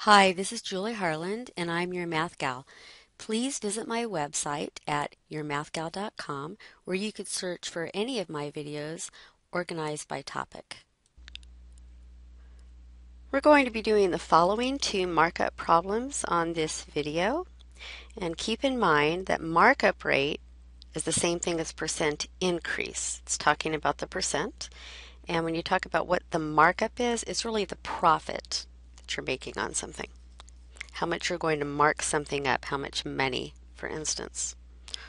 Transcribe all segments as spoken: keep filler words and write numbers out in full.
Hi, this is Julie Harland, and I'm your Math Gal. Please visit my website at your math gal dot com, where you could search for any of my videos organized by topic. We're going to be doing the following two markup problems on this video, and keep in mind that markup rate is the same thing as percent increase. It's talking about the percent, and when you talk about what the markup is, it's really the profit that you're making on something. How much you're going to mark something up, how much money, for instance.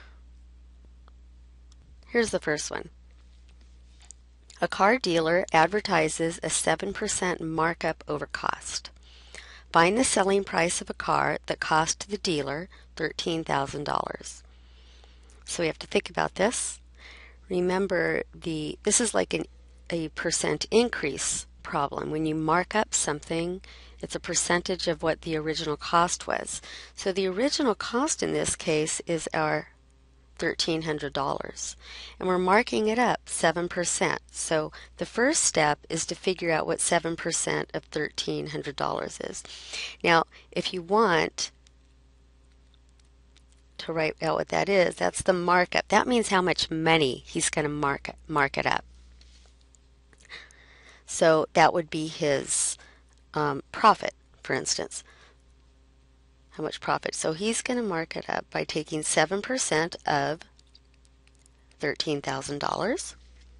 Here's the first one. A car dealer advertises a seven percent markup over cost. Find the selling price of a car that cost the dealer thirteen thousand dollars. So we have to think about this. Remember, the this is like an, a percent increase problem. When you mark up something, it's a percentage of what the original cost was. So the original cost in this case is our thirteen hundred dollars. And we're marking it up seven percent. So the first step is to figure out what seven percent of thirteen hundred dollars is. Now, if you want to write out what that is, that's the markup. That means how much money he's going to mark, mark it up. So that would be his um, profit, for instance. How much profit? So he's going to mark it up by taking seven percent of thirteen thousand dollars.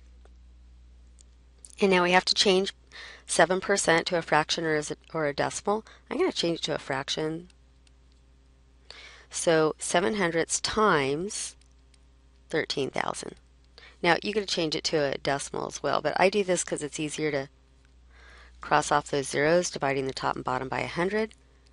And now we have to change seven percent to a fraction or, as a, or a decimal. I'm going to change it to a fraction. So seven hundredths times thirteen thousand. Now you could change it to a decimal as well, but I do this because it's easier to cross off those zeros, dividing the top and bottom by one hundred.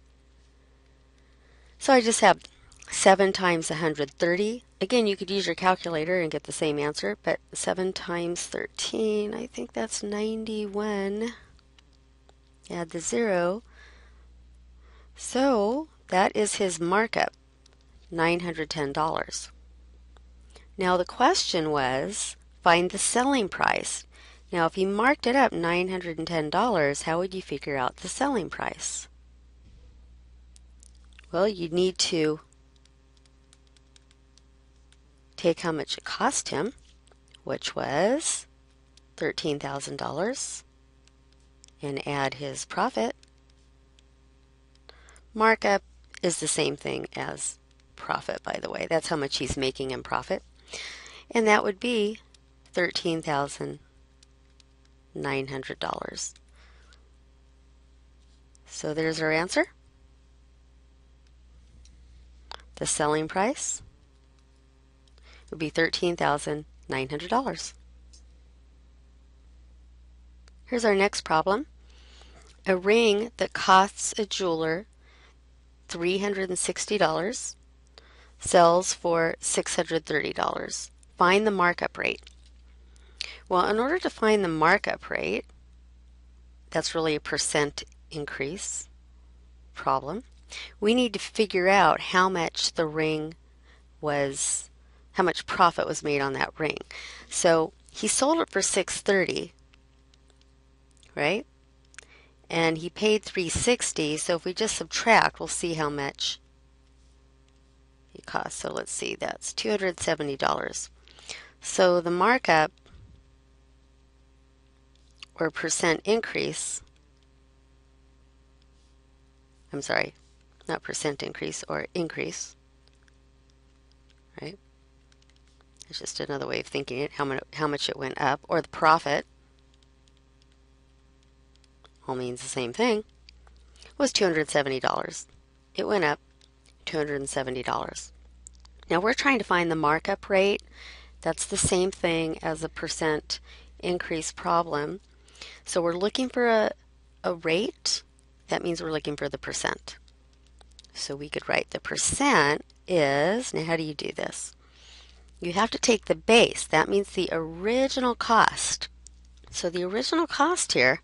So I just have seven times one hundred thirty. Again, you could use your calculator and get the same answer, but seven times thirteen, I think that's ninety-one. Add the zero. So that is his markup, nine hundred ten dollars. Now the question was, find the selling price. Now if you marked it up nine hundred ten dollars, how would you figure out the selling price? Well, you need to take how much it cost him, which was thirteen thousand dollars, and add his profit. Markup is the same thing as profit, by the way. That's how much he's making in profit. And that would be thirteen thousand nine hundred dollars. So there's our answer. The selling price would be thirteen thousand nine hundred dollars. Here's our next problem. A ring that costs a jeweler three hundred sixty dollars sells for six hundred thirty dollars. Find the markup rate. Well, in order to find the markup rate, that's really a percent increase problem. We need to figure out how much the ring was, how much profit was made on that ring. So he sold it for six hundred thirty dollars, right? And he paid three hundred sixty dollars, so if we just subtract, we'll see how much it costs. So let's see, that's two hundred seventy dollars. So the markup, or percent increase, I'm sorry, not percent increase, or increase, right? It's just another way of thinking it, how much, how much it went up, or the profit, all means the same thing, was two hundred seventy dollars. It went up two hundred seventy dollars. Now we're trying to find the markup rate. That's the same thing as a percent increase problem. So we're looking for a, a rate. That means we're looking for the percent. So we could write the percent is, now how do you do this? You have to take the base. That means the original cost. So the original cost here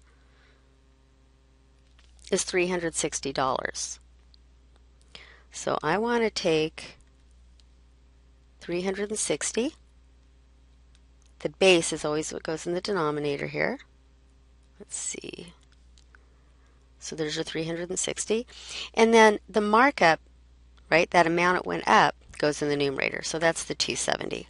is three hundred sixty dollars. So I want to take three hundred sixty. The base is always what goes in the denominator here. Let's see. So there's your three hundred sixty. And then the markup, right, that amount it went up, goes in the numerator. So that's the two hundred seventy.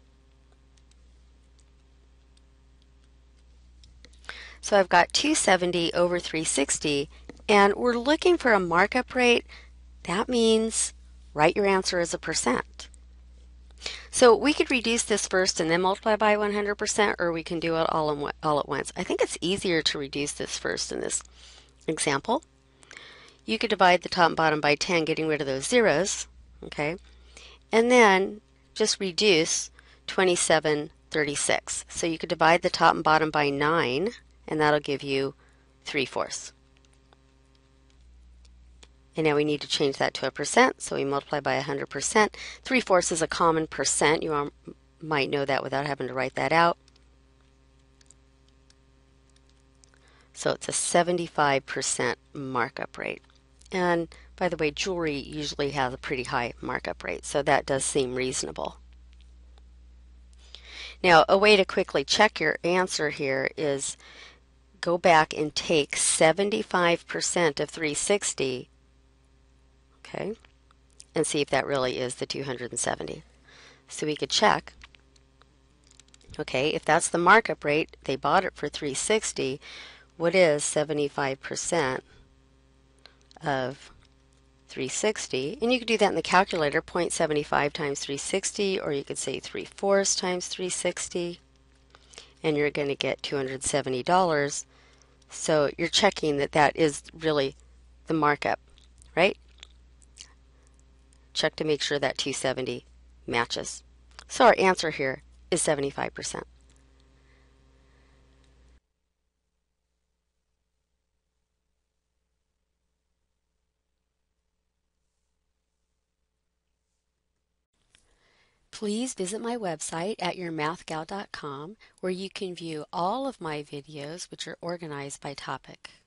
So I've got two hundred seventy over three hundred sixty, and we're looking for a markup rate. That means write your answer as a percent. So we could reduce this first and then multiply by one hundred percent, or we can do it all, in, all at once. I think it's easier to reduce this first in this example. You could divide the top and bottom by ten, getting rid of those zeros, okay? And then just reduce twenty-seven thirty-six. So you could divide the top and bottom by nine, and that'll give you three fourths. And now we need to change that to a percent, so we multiply by one hundred percent. three fourths is a common percent. You might know that without having to write that out. So it's a seventy-five percent markup rate. And by the way, jewelry usually has a pretty high markup rate, so that does seem reasonable. Now, a way to quickly check your answer here is go back and take seventy-five percent of three hundred sixty, okay, and see if that really is the two hundred seventy. So we could check, okay, if that's the markup rate, they bought it for three hundred sixty, what is seventy-five percent of three hundred sixty? And you could do that in the calculator, zero point seven five times three hundred sixty, or you could say three fourths times three hundred sixty, and you're going to get two hundred seventy dollars. So you're checking that that is really the markup, right? Check to make sure that two hundred seventy matches. So our answer here is seventy-five percent. Please visit my website at your math gal dot com, where you can view all of my videos, which are organized by topic.